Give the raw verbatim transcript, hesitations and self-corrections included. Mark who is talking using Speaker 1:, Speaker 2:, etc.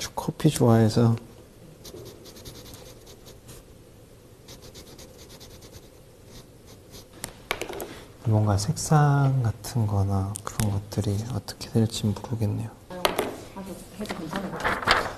Speaker 1: 커피 좋아해서. 뭔가 색상 같은 거나 그런 것들이 어떻게 될지 모르겠네요.
Speaker 2: 아주 해도 괜찮을 것 같아요.